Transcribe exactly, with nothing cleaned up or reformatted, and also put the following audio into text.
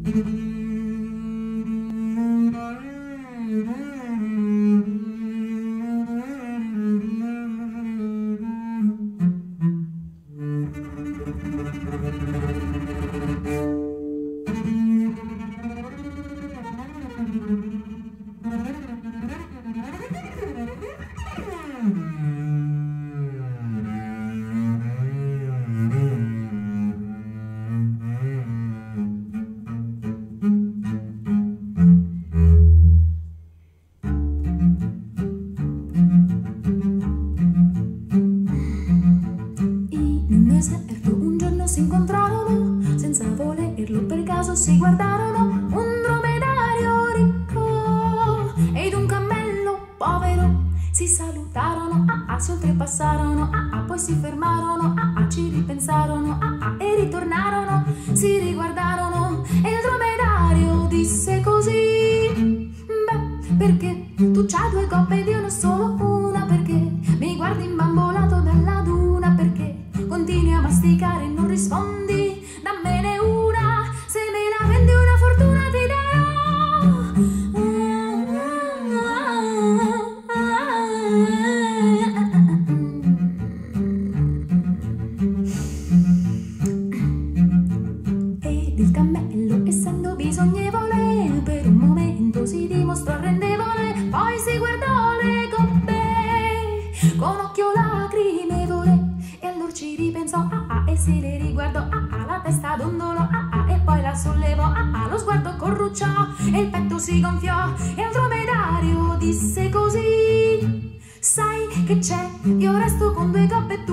Un giorno si incontrarono, senza volerlo per caso si guardarono, un dromedario ricco ed un cammello povero. Si salutarono, ah ah, si oltrepassarono, ah ah, poi si fermarono, ah ah, ci ripensarono, ah ah, e ritornarono, si riguardarono e il dromedario disse così: beh, perché tu c'hai due coppe ed io ne ho solo una? Perché mi guardi imbambolato dalla duna? Perché continui a masticare e non rispondi? Dammene una, se me la vendi una fortuna ti darò. Ed il cammello, essendo bisognevole, per un momento si dimostrò arrendevole, poi si guardò le coppe con occhio lacrimevole. E allora ci ripensò, ah ah, e se le riguardò, ah ah, la testa dondolò, ah ah, e poi la sollevò, ah ah, lo sguardo corrucciò e il petto si gonfiò e al dromedario disse così: sai che c'è, io resto con due coppe